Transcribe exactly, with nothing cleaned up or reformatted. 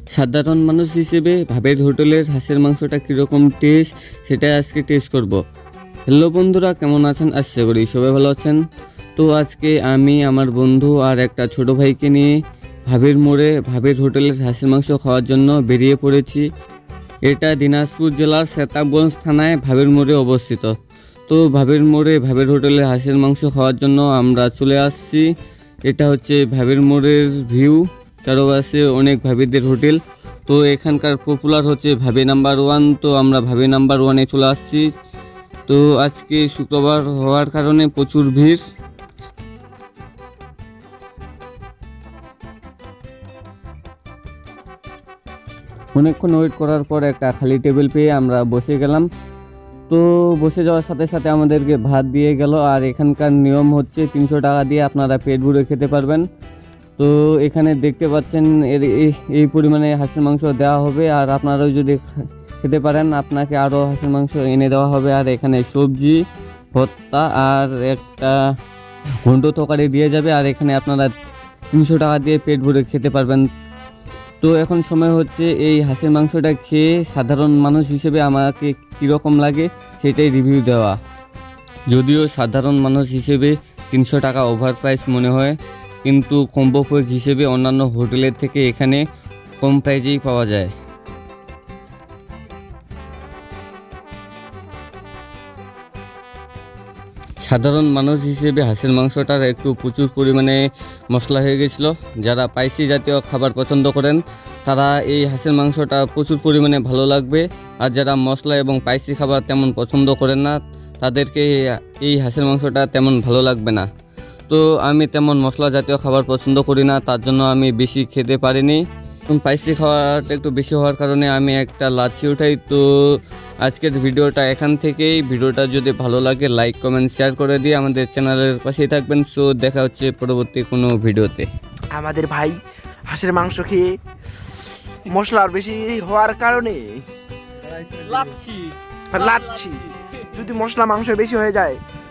সাধারণ মানুষ হিসেবে ভাবের হোটেলের হাঁসের মাংসটা কীরকম টেস্ট সেটা আজকে টেস্ট করব। হ্যালো বন্ধুরা, কেমন আছেন? আশা করি সবাই ভালো আছেন। তো আজকে আমি আমার বন্ধু আর একটা ছোট ভাইকে নিয়ে ভাবের মোড়ে ভাবের হোটেলের হাঁসের মাংস খাওয়ার জন্য বেরিয়ে পড়েছি। এটা দিনাজপুর জেলার সেতাবগঞ্জ থানায় ভাবের মোড়ে অবস্থিত। তো ভাবের মোড়ে ভাবের হোটেলে হাঁসের মাংস খাওয়ার জন্য আমরা চলে আসছি। এটা হচ্ছে ভাবের মোড়ের ভিউ, চারপাশে অনেক ভাবিদের হোটেল। তো এখানকার পপুলার হচ্ছে ভাবে নাম্বার ওয়ান। তো আমরা ভাবে নাম্বার ওয়ানে চলে আসছি। তো আজকে শুক্রবার হওয়ার কারণে প্রচুর ভিড়। অনেকক্ষণ ওয়েট করার পর একটা খালি টেবিল পেয়ে আমরা বসে গেলাম। তো বসে যাওয়ার সাথে সাথে আমাদেরকে ভাত দিয়ে গেল। আর এখানকার নিয়ম হচ্ছে তিনশো টাকা দিয়ে আপনারা পেট ভরে খেতে পারবেন। তো এখানে দেখতে পাচ্ছেন এর এই পরিমাণে হাঁসের মাংস দেওয়া হবে। আর আপনারাও যদি খেতে পারেন আপনাকে আরও হাঁসের মাংস এনে দেওয়া হবে। আর এখানে সবজি, ভর্তা আর একটা ঘন্ট তরকারি দিয়ে যাবে। আর এখানে আপনারা তিনশো টাকা দিয়ে পেট ভরে খেতে পারবেন। তো এখন সময় হচ্ছে এই হাঁসের মাংসটা খেয়ে সাধারণ মানুষ হিসেবে আমাকে কীরকম লাগে সেটাই রিভিউ দেওয়া। যদিও সাধারণ মানুষ হিসেবে তিনশো টাকা ওভার প্রাইস মনে হয়, কিন্তু কম্বো প্যাক হিসেবে অন্যান্য হোটেলের থেকে এখানে কম প্রাইজেই পাওয়া যায়। সাধারণ মানুষ হিসেবে হাঁসের মাংসটার একটু প্রচুর পরিমাণে মশলা হয়ে গেছিলো। যারা স্পাইসি জাতীয় খাবার পছন্দ করেন তারা এই হাঁসের মাংসটা প্রচুর পরিমাণে ভালো লাগবে। আর যারা মশলা এবং স্পাইসি খাবার তেমন পছন্দ করেন না তাদেরকে এই হাঁসের মাংসটা তেমন ভালো লাগবে না। তো আমি তেমন মশলা জাতীয় খাবার পছন্দ করি না, তার জন্য আমি বেশি খেতে পারিনি। স্পাইসি খাওয়াটা একটু বেশি হওয়ার কারণে আমি একটা লাচ্ছি উঠাই। তো আজকের ভিডিওটা এখান থেকেই। ভিডিওটা যদি ভালো লাগে লাইক, কমেন্ট, শেয়ার করে দিয়ে আমাদের চ্যানেলের পাশেই থাকবেন। সো দেখা হচ্ছে পরবর্তী কোনো ভিডিওতে। আমাদের ভাই হাঁসের মাংস খেয়ে মশলার বেশি হওয়ার কারণে লাচ্ছি লাচ্ছি যদি মশলা মাংস বেশি হয়ে যায়